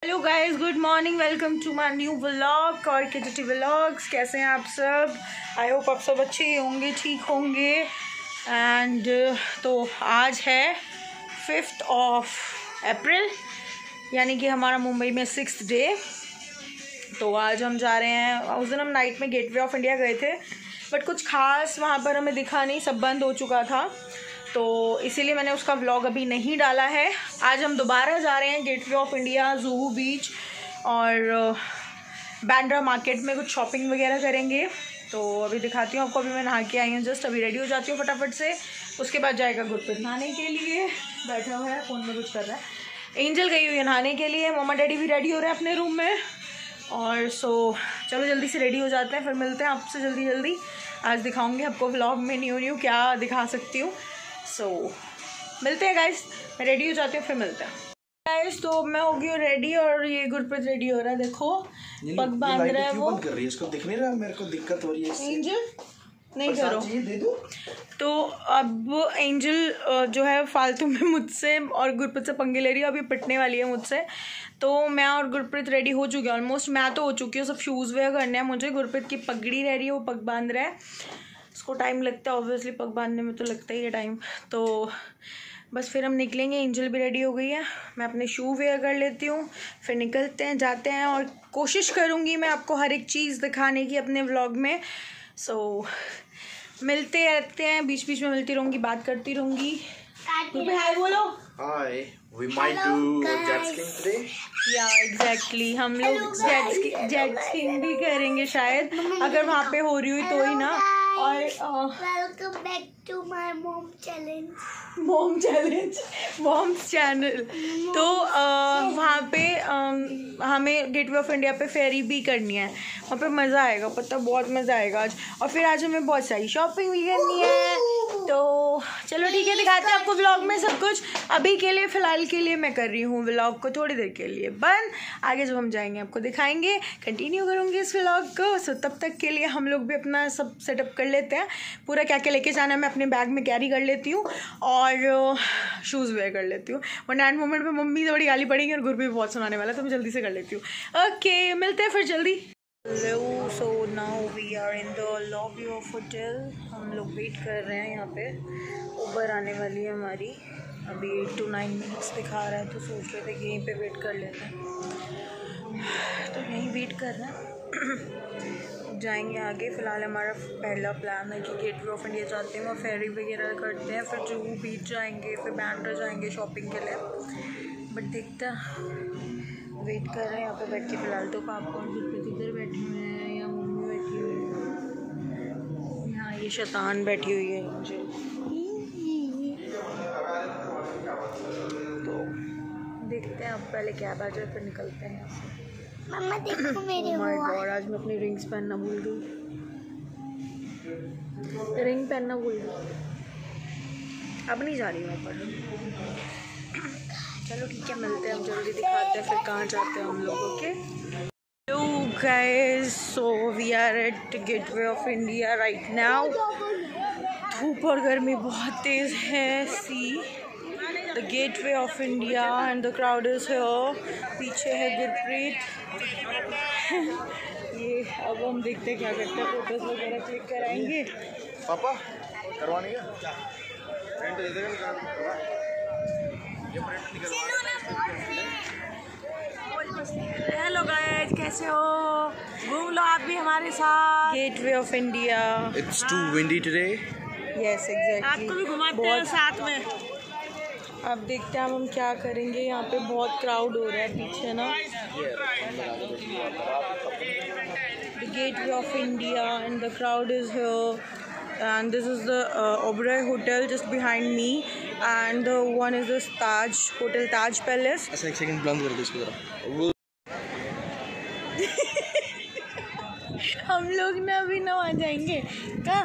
Hello guys, good morning, welcome to my new vlog और KGT vlogs. कैसे हैं आप सब? आई होप आप सब अच्छे होंगे, ठीक होंगे। एंड तो आज है 5 अप्रैल, यानी कि हमारा मुंबई में 6th डे। तो आज हम जा रहे हैं। उस दिन हम नाइट में गेटवे ऑफ इंडिया गए थे, बट कुछ खास वहाँ पर हमें दिखा नहीं, सब बंद हो चुका था, तो इसीलिए मैंने उसका व्लॉग अभी नहीं डाला है। आज हम दोबारा जा रहे हैं gateway of India, Juhu beach और बांद्रा मार्केट में कुछ शॉपिंग वगैरह करेंगे। तो अभी दिखाती हूँ आपको। अभी मैं नहा के आई हूँ, जस्ट अभी रेडी हो जाती हूँ फटाफट से। उसके बाद जाएगा गुरप्रीत नहाने के लिए, बैठा हुआ है फ़ोन में कुछ कर रहा है। एंजल गई हुई है नहाने के लिए, मम्मा डैडी भी रेडी हो रहे हैं अपने रूम में। और चलो जल्दी से रेडी हो जाते हैं, फिर मिलते हैं आपसे जल्दी। आज दिखाऊँगी आपको व्लॉग में न्यू क्या दिखा सकती हूँ। मिलते हैं गाइस, मैं रेडी हो जाती हूँ, फिर मिलते हैं गाइस। तो मैं हो गई हूँ रेडी और ये गुरप्रीत रेडी हो रहा है। देखो पग बांध रहा है, वो बंद कर रही है, इसको दिख नहीं रहा, मेरे को दिक्कत हो रही है। एंजल नहीं करो, दे दो। तो अब एंजल जो है फालतू में मुझसे और गुरप्रीत से पंगे ले रही है, अभी पिटने वाली है मुझसे। तो मैं और गुरप्रीत रेडी हो चुके हैं ऑलमोस्ट। मैं तो हो चुकी हूँ, सब शूज़ वेयर करने हैं मुझे। गुरप्रीत की पगड़ी रह रही है, वो पग बांध रहा है। उसको टाइम लगता है ऑब्वियसली, पग बांधने में तो लगता ही है टाइम। तो बस फिर हम निकलेंगे। एंजल भी रेडी हो गई है, मैं अपने शू वेयर कर लेती हूँ, फिर निकलते हैं, जाते हैं। और कोशिश करूँगी मैं आपको हर एक चीज़ दिखाने की अपने व्लॉग में। मिलते रहते हैं, बीच बीच में मिलती रहूँगी, बात करती रहूँगी। हाय बोलो। Hi, we might do jet skiing today. या एग्जैक्टली, हम लोग जेट स्कीइंग भी करेंगे शायद, अगर वहाँ पे हो रही हुई तो ही ना। और welcome back to my mom channel. तो वहाँ पे हमें गेटवे ऑफ इंडिया पे फेरी भी करनी है, वहाँ पे मज़ा आएगा, पता बहुत मज़ा आएगा आज। और फिर आज हमें बहुत सारी शॉपिंग भी करनी है। तो चलो ठीक है, दिखाते हैं आपको व्लॉग में सब कुछ। अभी के लिए फ़िलहाल के लिए मैं कर रही हूँ व्लॉग को थोड़ी देर के लिए बंद, आगे जब हम जाएंगे आपको दिखाएंगे, कंटिन्यू करूँगी इस व्लॉग को। सो तब तक के लिए हम लोग भी अपना सब सेटअप कर लेते हैं। पूरा क्या क्या लेके जाना है मैं अपने बैग में कैरी कर लेती हूँ और शूज़ वेयर कर लेती हूँ, वरना एंड मोमेंट पे मम्मी से बड़ी गाली पड़ेगी और गुरप्रीत भी बहुत सुनाने वाला, तो मैं जल्दी से कर लेती हूँ। ओके, मिलते हैं फिर जल्दी। Hello, so now we are in the lobby of hotel. हम लोग वेट कर रहे हैं यहाँ पे, उबर आने वाली है हमारी। अभी 8 to 9 मिनट्स दिखा रहा है, तो सोच रहे थे कि यहीं पे वेट कर लेते हैं, तो यहीं वेट कर रहे हैं। जाएंगे आगे। फ़िलहाल हमारा पहला प्लान है कि गेटवे ऑफ इंडिया जाते हैं, वहाँ फेरी वगैरह करते हैं, फिर जुहू बीच जाएंगे, फिर बांद्रा जाएंगे शॉपिंग के लिए। बट देखते हैं, वेट कर रहे हैं यहाँ पे बैठ के। फ़िलहाल तो पापा और गुरप्रीत इधर बैठे हुए हैं, या मम्मी बैठी हुई है, यहाँ ये शैतान बैठी हुई है मुझे। तो देखते हैं, अब पहले कैब आ जाए फिर निकलते हैं यहाँ से। मम्मा देखो मेरे माय गॉड, आज मैं अपनी रिंग्स पहनना भूल गई, रिंग पहनना भूल गई। अब नहीं जा रही वहाँ पर। चलो ठीक है, मिलते हैं हम जल्दी, दिखाते हैं फिर कहाँ जाते हैं हम लोग। Okay hello guys, so we are at gateway of India right now. धूप और गर्मी बहुत तेज़ है। See the gateway of India and the crowd is here. पीछे है गुरप्रीत। ये अब हम देखते हैं क्या करते हैं, फोटोज वगैरह क्लिक कराएंगे। पापा करवाने का हेलो गाइस, कैसे हो? घूम लो आप भी हमारे साथ। Gateway of India. It's too windy today. Yes exactly, आपको भी घुमाते हैं साथ में। अब देखते हैं हम क्या करेंगे। यहाँ पे बहुत क्राउड हो रहा है पीछे ना। The gateway of India and the crowd is here and this is the Oberoi hotel just behind me and the one is this Taj hotel, Taj Palace. अच्छा, एक सेकंड बंद कर दो इसको जरा। हम लोग ना अभी ना आ जाएंगे कहाँ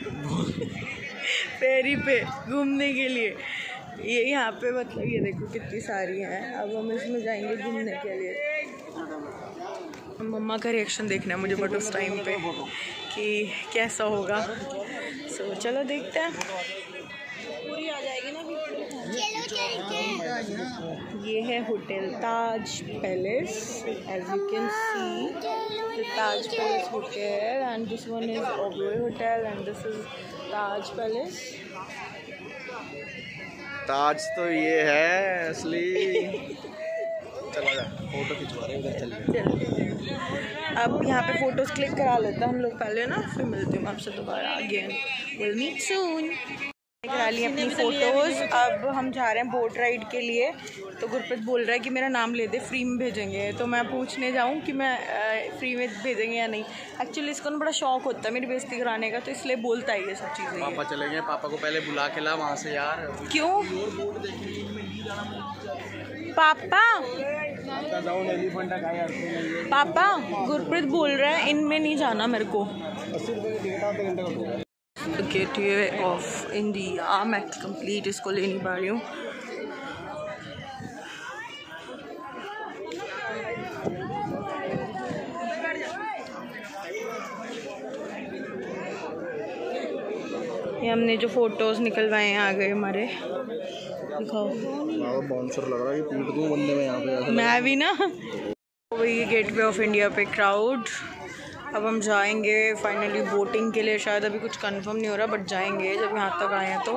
फेरी पे घूमने के लिए। ये यहाँ पे मतलब ये देखो कितनी सारी हैं। अब हम इसमें जाएंगे घूमने के लिए। मम्मा का रिएक्शन देखना है मुझे बट उस टाइम पे कि कैसा होगा। सो चलो देखते हैं। पूरी आ जाएगी ना। ये है hotel Taj palace, as you can see the Taj palace hotel, and this one is Oberoi hotel and this is Taj palace. Taj तो ये है असली। चला जा, फोटो खिंचवा रहे उधर चलिए। अब यहाँ पे फोटोज क्लिक करा लेते हैं हम लोग पहले ना, फिर मिलते हैं आपसे दोबारा अगेन। Will meet soon. करा ली अपनी फ़ोटोज़। अब हम जा रहे हैं बोट राइड के लिए। तो गुरप्रीत बोल रहा है कि मेरा नाम ले दे, फ्री में भेजेंगे। तो मैं पूछने जाऊँ कि मैं फ्री में भेजेंगे या नहीं। एक्चुअली इसको ना बड़ा शौक होता है मेरी बेइज्जती कराने का, तो इसलिए बोलता है ये सब चीज़ें। पापा चले गए, पापा को पहले बुला के ला वहाँ से यार। क्यों पापा? पापा गुरप्रीत बोल रहा है इनमें नहीं जाना मेरे को। गेटवे ऑफ इंडिया मैं कंप्लीट इसको ले नहीं पा रही हूँ। ये हमने जो फोटोज निकलवाए हैं आ गए हमारे। दिखाओ। बाउंसर लग रहा है कि पीट दूं बंदे में यहाँ पे। मैं भी ना। वही गेटवे ऑफ इंडिया पे क्राउड। अब हम जाएंगे फाइनली बोटिंग के लिए। शायद अभी कुछ कंफर्म नहीं हो रहा, बट जाएंगे जब यहाँ तक आए हैं तो।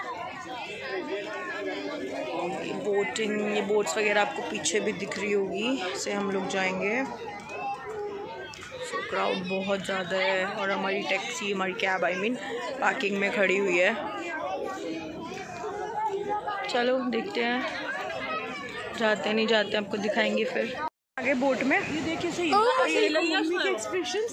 बोटिंग, ये बोट्स वगैरह आपको पीछे भी दिख रही होगी, से हम लोग जाएंगे। सो क्राउड बहुत ज़्यादा है और हमारी टैक्सी, हमारी कैब आई मीन पार्किंग में खड़ी हुई है। चलो देखते हैं, जाते नहीं जाते आपको दिखाएंगे फिर आगे बोट में। ये देखिए सही मम्मी के एक्सप्रेशंस।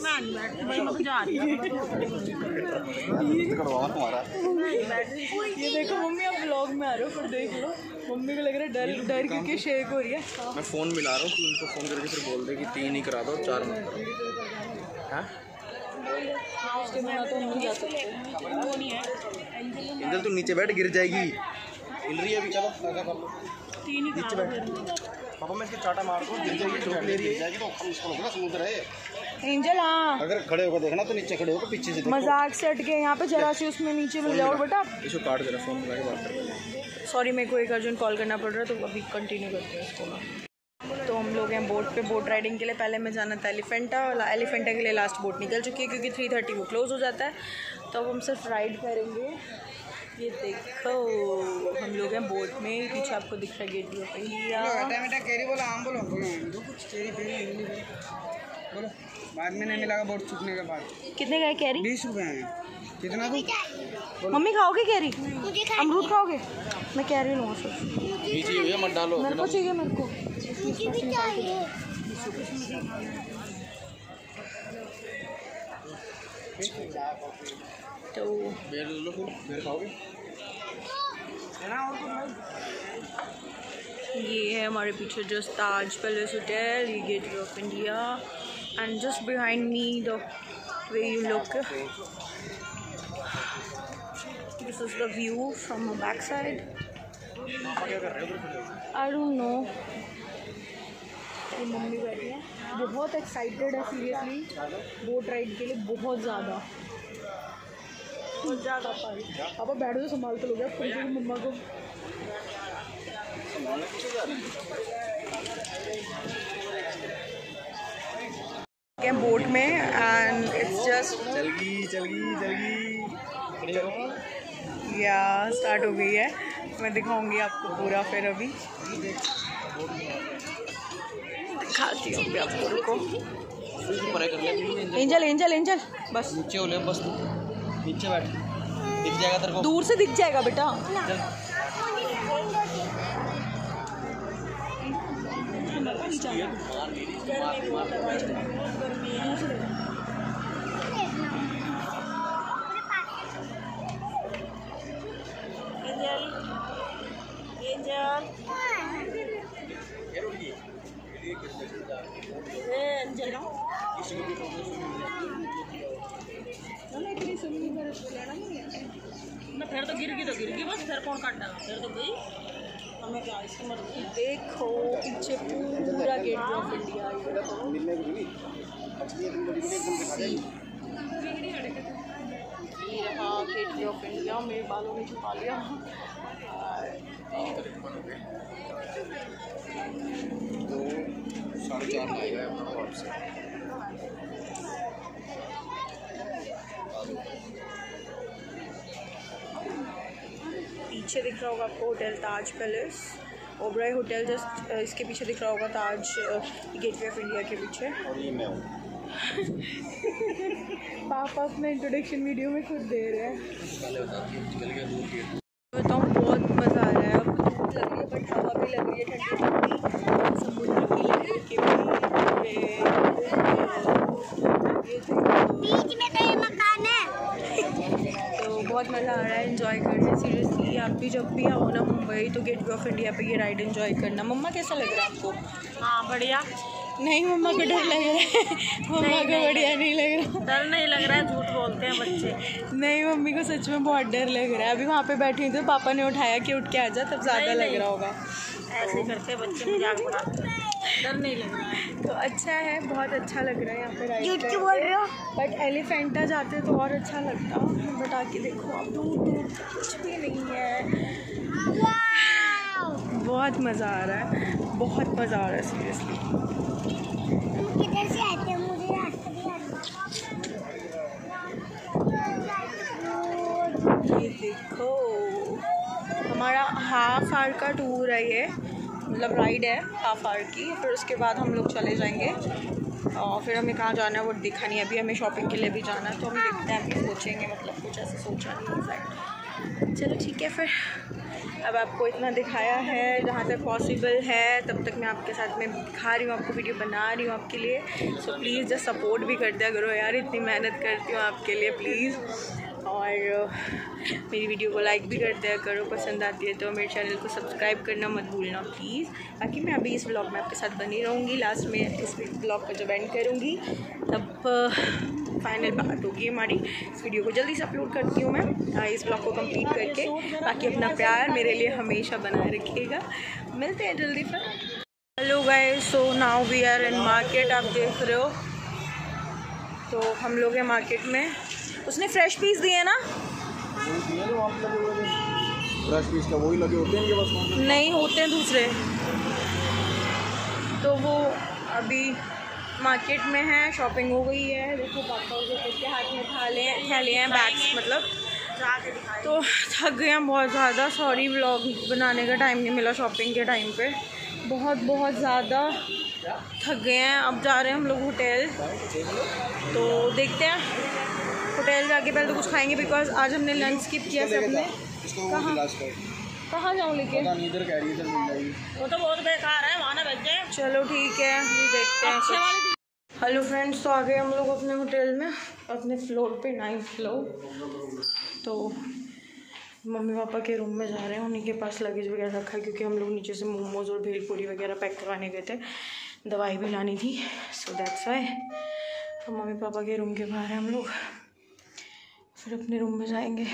ये देखो मम्मी आप व्लॉग में आ रहे हो, पर देख लो मम्मी को लग रहा है डर डर क्योंकि शेक हो रही है। मैं फ़ोन मिला रहा हूँ कि उनको फ़ोन करके फिर बोल दे कि 3 ही करा दो, 4 मत। हाँ उसके बिना तो नहीं जा सकते। इंजल तू नीचे बैठ, गिर जाएगी। हिल रही है अभी, चलो ऐसा कर लो। 3 ही नीचे बैठ पापा, मैं इसके चाटा मार दूँ, गिर जाएगी, चोट ले रही है तो हम इसको रोकना समुद्र है। एंजल हाँ, अगर खड़े होकर देखना तो नीचे खड़े होकर पीछे से देखो। मजाक से हटके यहाँ पे जरा सी उसमें नीचे मिल जाओ बेटा। इसको काट जरा, फ़ोन मिला के बात कर। सॉरी मेरे को एक अर्जेंट कॉल करना पड़ रहा है, तो अभी कंटिन्यू करते हैं इसको। तो हम लोग हैं बोट पे, बोट राइडिंग के लिए। पहले मैं जाना था एलिफेंटा, और एलिफेंटा के लिए लास्ट बोट निकल चुकी है क्योंकि 3:30 वो क्लोज़ हो जाता है। तो अब हम सिर्फ राइड करेंगे। ये देखो हम लोग हैं बोट में, पीछे आपको दिख रहा है गेट ऑफ इंडिया। बाद में नहीं मिला बोट चुकने के बाद। कितने का है कैरी? 20 रुपये हैं। कितना दूँ? मम्मी खाओगे कैरी? अमरूद खाओगे? मैं कैरी लूँगा सिर्फ। नीचे भैया मत डालो। मेरे को चाहिए, मेरे को। तो बेर लो, बेर खाओगे? ये है हमारे पीछे जस्ट ताज पैलेस होटल, ये gateway of India, and just behind me the way you look, this is the view from my back side. I don't know. ये मम्मी बैठी है, बहुत एक्साइटेड है सीरियसली बोट राइड के लिए, बहुत ज़्यादा। पापा बैठ दो, संभाल तो लोगे आप मम्मा को। बोट में एंड इट्स जस्ट चल गई या स्टार्ट हो गई है। मैं दिखाऊंगी आपको पूरा फिर, अभी दिखाती हूँ आपको। रुको एंजल एंजल एंजल, बस नीचे हो ले, बस नीचे बैठ, दिख जाएगा तेरे को। दूर से दिख जाएगा बेटा। फिर तो गिर गई बस, फिर कौन काट डाला, फिर तो गई। हमें क्या इसकी मर्जी। देखो पीछे पूरा गेटवे ऑफ इंडिया। ये रहा गेटवे ऑफ इंडिया। मेरे बालों ने छुपा लिया। तो 4:30 में आएगा अपना वापस। पीछे दिख रहा होगा आपको hotel Taj palace, Oberoi hotel just इसके पीछे दिख रहा होगा ताज गेटवे ऑफ इंडिया के पीछे। और ये मैं हूँ। पापा अपने इंट्रोडक्शन वीडियो में खुद दे रहे हैं। दूर बताऊँ बहुत मज़ा आ रहा है। अब धूप लग रही है बट हवा भी लग रही है ठंडी ठंडी, समुद्र की लहर के बीच में तो ये मकान है। तो बहुत मज़ा आ रहा है एंजॉय करने। सीरियसली आप भी जब भी आओ ना मुंबई तो गेटवे ऑफ इंडिया पे ये राइड एंजॉय करना। मम्मा कैसा लग रहा है आपको? हाँ बढ़िया। नहीं मम्मा को डर लग रहा है। मम्मा को बढ़िया नहीं लग रहा। डर नहीं लग रहा है, झूठ बोलते हैं बच्चे। नहीं मम्मी को सच में बहुत डर लग रहा है। अभी वहाँ पे बैठी थी तो पापा ने उठाया कि उठ के आ जा, तब ज़्यादा लग रहा होगा। ऐसे ही करते बच्चे, मजाक बनाते हैं। डर नहीं लग रहा है तो अच्छा है, बहुत अच्छा लग रहा है यहाँ पे राइड। झूठ क्यों बोल रहे हो? बट एलिफेंटा जाते तो और अच्छा लगता। बट आके देखो आप दूर दूर कुछ भी नहीं है। बहुत मज़ा आ रहा है, बहुत मज़ा आ रहा है सीरियसली। तुम किधर से आते हो? मुझे रास्ता भी आता। ये देखो हमारा हाफ आवर का टूर है ये, मतलब राइड है हाफ आवर की। फिर उसके बाद हम लोग चले जाएंगे और फिर हमें कहाँ जाना है वो दिखा नहीं। अभी हमें शॉपिंग के लिए भी जाना है तो हम देखते हैं, अभी सोचेंगे, मतलब कुछ ऐसे सोचा नहीं है। चलो ठीक है फिर। अब आपको इतना दिखाया है जहाँ तक पॉसिबल है, तब तक मैं आपके साथ में दिखा रही हूँ, आपको वीडियो बना रही हूँ आपके लिए। सो प्लीज़ जस्ट सपोर्ट भी कर दिया करो यार, इतनी मेहनत करती हूँ आपके लिए प्लीज़। और मेरी वीडियो को लाइक भी कर दिया करो, पसंद आती है तो मेरे चैनल को सब्सक्राइब करना मत भूलना प्लीज़। बाकी मैं अभी इस व्लॉग में आपके साथ बनी रहूँगी। लास्ट में इस व्लॉग को जब एंड करूँगी तब फाइनल बात होगी हमारी। इस वीडियो को जल्दी से अपलोड करती हूँ मैं इस व्लॉग को कंप्लीट करके। बाकी अपना प्यार मेरे लिए हमेशा बनाए रखिएगा। मिलते हैं जल्दी फिर। Hello guys, so now we are in market. आप देख रहे हो तो हम लोग हैं मार्केट में। उसने फ्रेश पीस दिए ना? फ्रेश पीस का वही लगे होते हैं इनके पास? नहीं होते हैं दूसरे। तो वो अभी मार्केट में है, शॉपिंग हो गई है। देखो पापा उसे के हाथ में थैले हैं बैग्स, मतलब तो थक गए हैं बहुत ज़्यादा। सॉरी व्लॉग बनाने का टाइम नहीं मिला शॉपिंग के टाइम पे, बहुत ज़्यादा थक गए हैं। अब जा रहे हैं हम लोग होटल, तो देखते हैं होटल जाके पहले तो कुछ खाएंगे बिकॉज आज हमने लंच स्किप किया सबने। कहाँ जाऊँ लेके? वो तो बहुत बेकार है, वहाँ ना भेज दे। चलो ठीक है, अभी देखते हैं। हेलो फ्रेंड्स, तो आ गए हम लोग अपने होटल में, अपने फ्लोर पे, 9th फ्लोर। तो मम्मी पापा के रूम में जा रहे हैं, उन्हीं के पास लगेज वगैरह रखा है क्योंकि हम लोग नीचे से मोमोज़ और भेलपूरी वगैरह पैक करवाने गए थे, दवाई भी लानी थी। सो दैट्स वाई तो मम्मी पापा के रूम के बाहर हैं हम लोग, फिर अपने रूम में जाएंगे।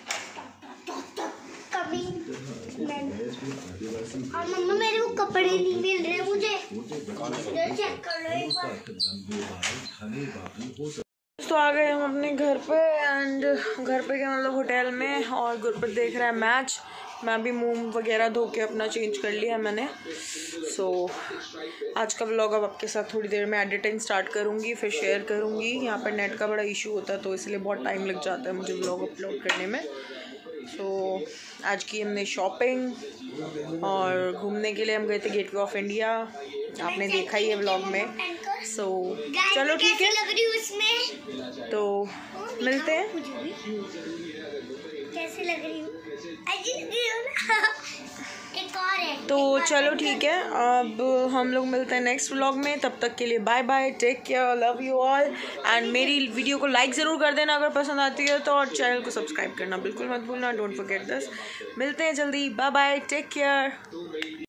और मम्मा मेरे को कपड़े नहीं मिल रहे, मुझे चेक कर लो एक बार। तो आ गए हम अपने घर पे एंड घर पे क्या मतलब होटल में, और गुरप्रीत देख रहा है मैच। मैं भी मुंह वगैरह धो के अपना चेंज कर लिया मैंने। सो आज का व्लॉग अब आपके साथ थोड़ी देर में एडिटिंग स्टार्ट करूँगी, फिर शेयर करूँगी। यहाँ पर नेट का बड़ा इशू होता है तो इसलिए बहुत टाइम लग जाता है मुझे व्लॉग अपलोड करने में। सो आज की हमने शॉपिंग और घूमने के लिए हम गए थे गेटवे ऑफ इंडिया, आपने देखा ही है व्लॉग में। सो चलो ठीक है, लग रही हूँ इसमें तो मिलते हैं। कैसे लग रही हूँ? अच्छी लग रही हूँ ना? एक और है। तो चलो ठीक है, अब हम लोग मिलते हैं नेक्स्ट व्लॉग में। तब तक के लिए bye bye, take care, love you all. And मेरी वीडियो को लाइक ज़रूर कर देना अगर पसंद आती है तो, और चैनल को सब्सक्राइब करना बिल्कुल मत भूलना, डोंट फॉरगेट दिस। मिलते हैं जल्दी, बाय बाय, टेक केयर।